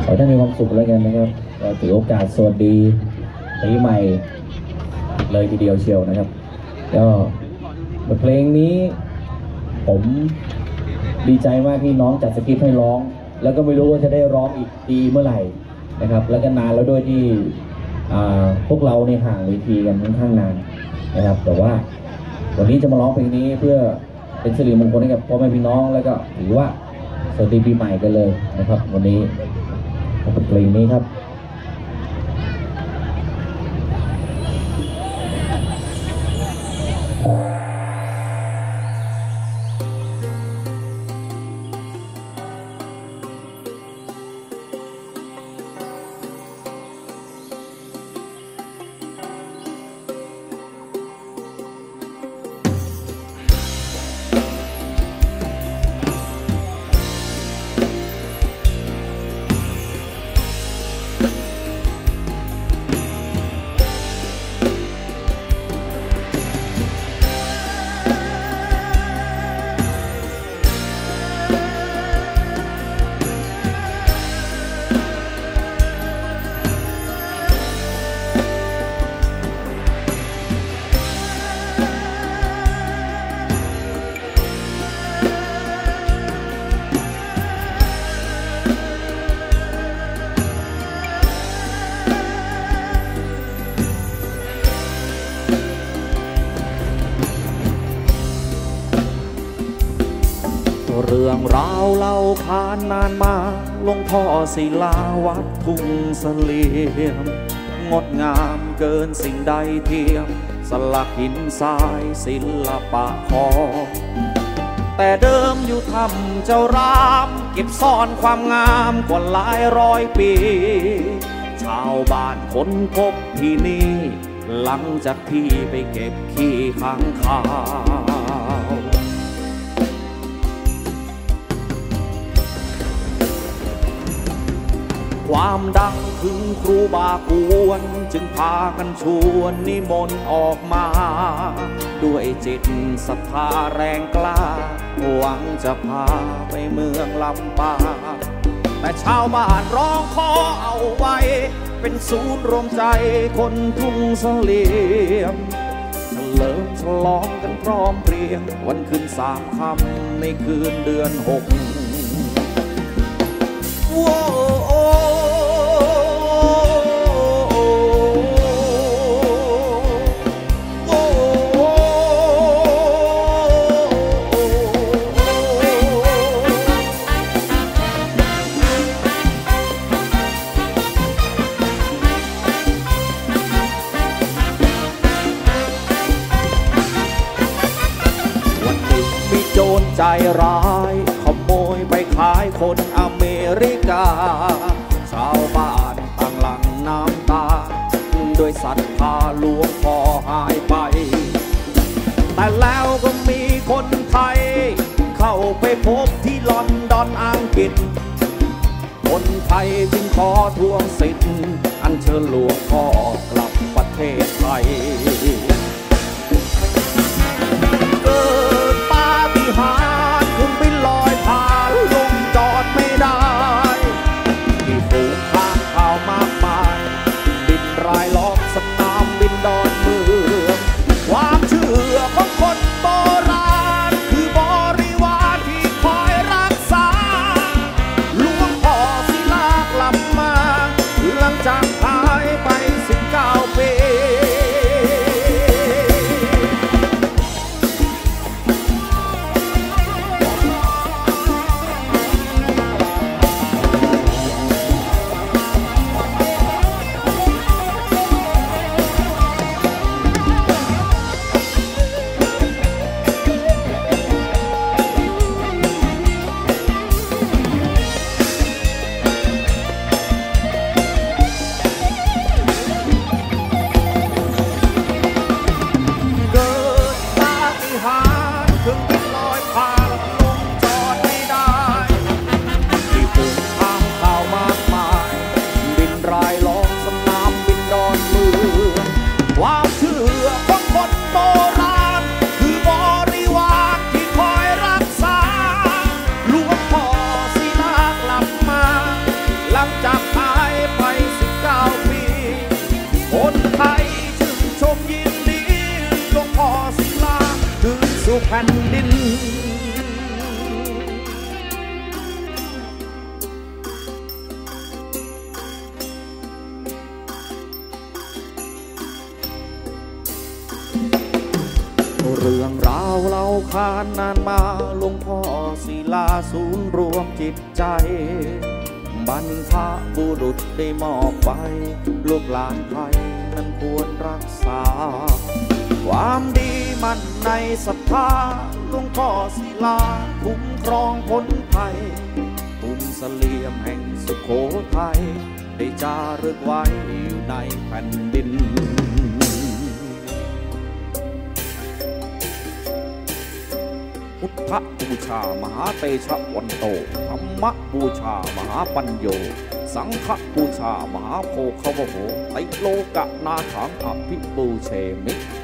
อให้ท่านมีความสุขแล้วกันนะครับเราถือโอกาสสวัสดีปีใหม่เลยทีเดียวเชียวนะครับก็บทเพลงนี้ผมดีใจมากที่น้องจัดสคริปต์ให้ร้องแล้วก็ไม่รู้ว่าจะได้ร้องอีกดีเมื่อไหร่นะครับแล้วก็นานแล้วด้วยที่พวกเราในห่างเวทีกันค่อนข้างนานนะครับแต่ว่าวันนี้จะมาร้องเพลงนี้เพื่อเป็นสิริมงคลให้กับพ่อแม่พี่น้องแล้วก็ถือว่าสวัสดีปีใหม่กันเลยนะครับวันนี้บทเพลงนี้ครับเรื่องราวเล่าขานนานมาหลวงพ่อศิลาวัดทุ่งเสลี่ยมงดงามเกินสิ่งใดเทียมสลักหินทรายศิลปะของแต่เดิมอยู่ถ้ำเจ้ารามเก็บซ่อนความงามกว่าหลายร้อยปีชาวบ้านค้นพบที่นี่หลังจากที่ไปเก็บขี้ค้างคาวความดังถึงครูบากวนจึงพากันชวนนิมนต์ออกมาด้วยจิตศรัทธาแรงกล้าหวังจะพาไปเมืองลำปางแต่ชาวบ้านร้องขอเอาไว้เป็นศูนย์รวมใจคนทุ่งเสลี่ยมเฉลิมฉลองกันพร้อมเพรียงวันขึ้น3 ค่ำในคืนเดือน6โว้โจรใจร้ายขโมยไปขายคนอเมริกาชาวบ้านต่างหลั่งน้ำตาด้วยศรัทธาหลวงพ่อหายไปแต่แล้วก็มีคนไทยเข้าไปพบที่ลอนดอนอังกฤษคนไทยจึงขอทวงสิทธิ์อัญเชิญหลวงพ่อกลับประเทศไทยหารเครื่องบินลอยผ่านลงจอดไม่ได้ที่ฝูงข้างข่าวมากมายบินรายล้อมสนามบินดอนเมืองความเชื่อของคนโบราณคือบริวารที่คอยรักษาหลวงพ่อศิลากลับมาหลังจากหายไป19 ปีงจากหายไป19 ปีคนไทยชื่นชมยินดีหลวงพ่อศิลาคืนสู่แผ่นดินเรื่องราวเล่าขานนานมาหลวงพ่อศิลาศูนย์รวมจิตใจบรรพบุรุษได้มอบไปลูกหลานไทยนั้นควรรักษาความดีมันในศรัทธาหลวงพ่อศิลาคุ้มครองคนไทยกรุงเสลี่ยมแห่งสุโขทัยได้จารึกไว้อยู่ในแผ่นดินพุทธบูชามหาเตชะวันโตธรรมบูชามหาปัญโยสังฆบูชามหาโพคาวโหไตโลกะนาถังอภิปูเชมิ